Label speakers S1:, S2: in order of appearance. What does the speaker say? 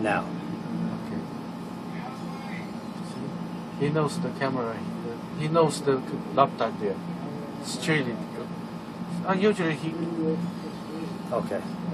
S1: now.
S2: Okay. See? He knows the camera. He knows the laptop there. Straight. Usually he.
S1: Okay.